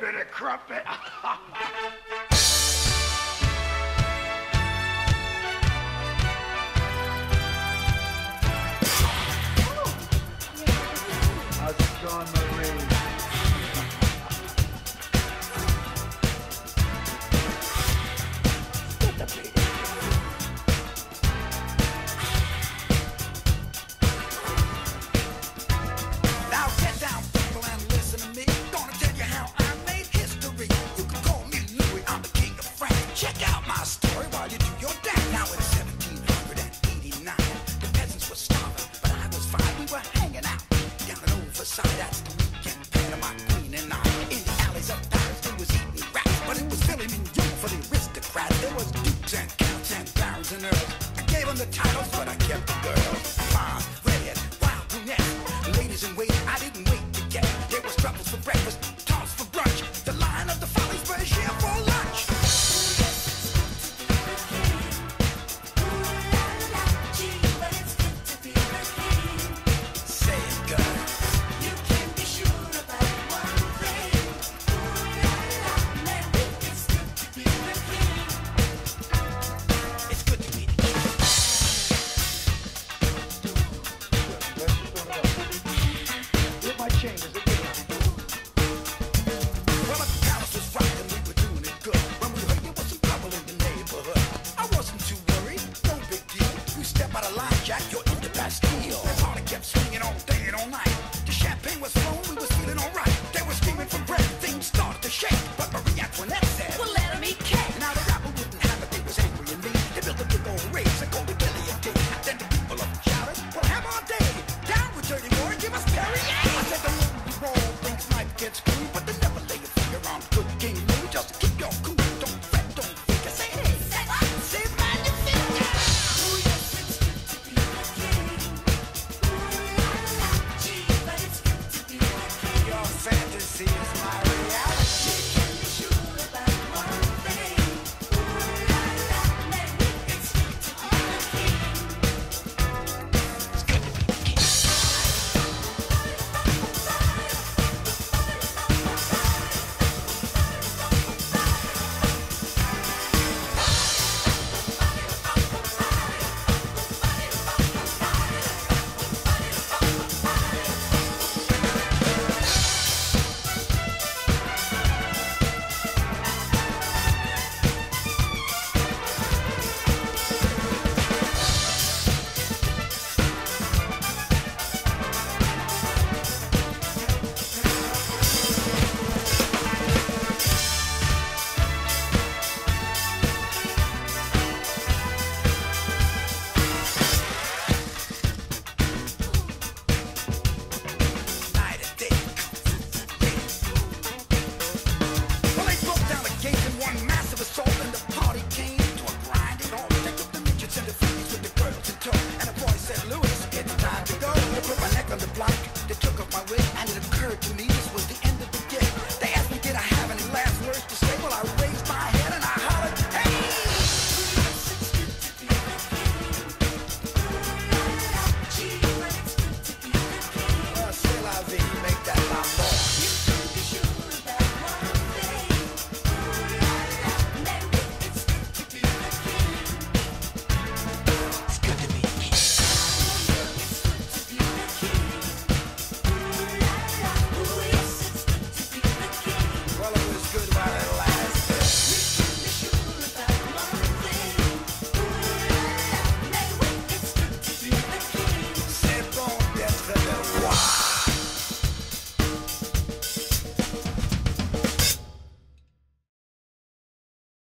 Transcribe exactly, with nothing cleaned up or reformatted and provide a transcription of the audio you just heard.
bit of crumpet. How's it going, Marie? Now get down, people, and listen to me. Gonna tell you how I made history. You can call me Louis, I'm the king of France. Check out my story while you do your dance. Now in seventeen eighty-nine, the peasants were starving, but I was fine. We were hanging out down at Overside. That's the weekend plan of my queen and I. In the alleys of Paris, we was eating rats, but it was Philly Mignon for the aristocrats. There was dukes and counts and barons and earls. I gave them the titles, but I kept the girls. Blonde, redhead, wild brunette, ladies in waiting. I didn't wait to get. There was truffles for breakfast, toss for brunch. The line of the follies were here for lunch. Say it, girl. You can be sure about one thing. It's good to be the king. It's good to be the king. Get my chain, is it good? Well, the palace was rocking, we were doing it good. When we heard there was some trouble in the neighborhood, I wasn't too worried, no big deal. You step out of line, Jack, you're in the Bastille. The party kept swinging all day and all night. The champagne was flowing, we was feeling alright. They were screaming for bread, things started to shake. But Marie Antoinette said, well, let him eat cake. Now the rapper wouldn't have it, they was angry and mean. They built a big old race and called it guillotine. Then the people up shouted, well, have our day. Down with dirty war, give us Perrier. I said the more we roll, things might get screwed, but they never lay a finger on good King Louis. Just keep your cool, don't fret, don't figure. Say, hey, say what? Say man, you figure. Oh, yes, it's good to be the king. Gee, but it's good to be the king. Your fantasy is my reality. You can be sure about one thing. It's good to be the king. It's good to be the king. Night and day. Well, they broke down the gates in one massive assault, and the party came to a grinding halt. They took the midgets and the freaks with the girls in tow, and the boy said, Louis, it's time to go. They put my neck on the block, they took off my wig, and it occurred to me